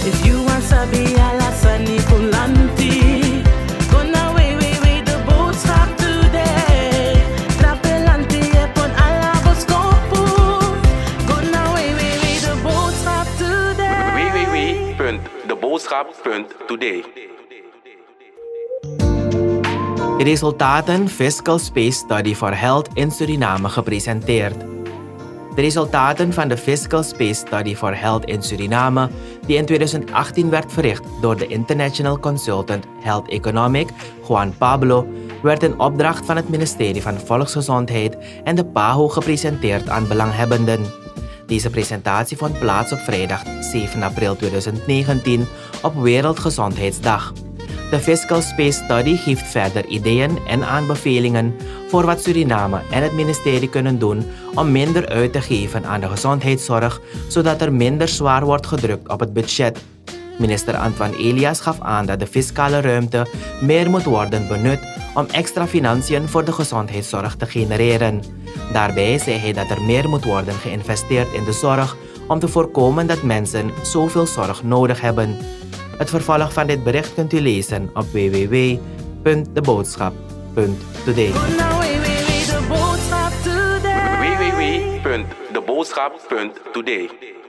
If you want sabi alasani kulanti, gonna way the boodschap today. Trapelanti epon alaboskopu, gonna way the boodschap today. www.deboodschap.today. De resultaten Fiscal Space Study for Health in Suriname gepresenteerd. De resultaten van de Fiscal Space Study for Health in Suriname, die in 2018 werd verricht door de International Consultant Health Economic, Juan Pablo, werd in opdracht van het ministerie van Volksgezondheid en de PAHO gepresenteerd aan belanghebbenden. Deze presentatie vond plaats op vrijdag 7 april 2019 op Wereldgezondheidsdag. De Fiscal Space Study geeft verder ideeën en aanbevelingen voor wat Suriname en het ministerie kunnen doen om minder uit te geven aan de gezondheidszorg, zodat er minder zwaar wordt gedrukt op het budget. Minister Antoine Elias gaf aan dat de fiscale ruimte meer moet worden benut om extra financiën voor de gezondheidszorg te genereren. Daarbij zei hij dat er meer moet worden geïnvesteerd in de zorg om te voorkomen dat mensen zoveel zorg nodig hebben. Het vervolg van dit bericht kunt u lezen op www.deboodschap.today. www.deboodschap.today.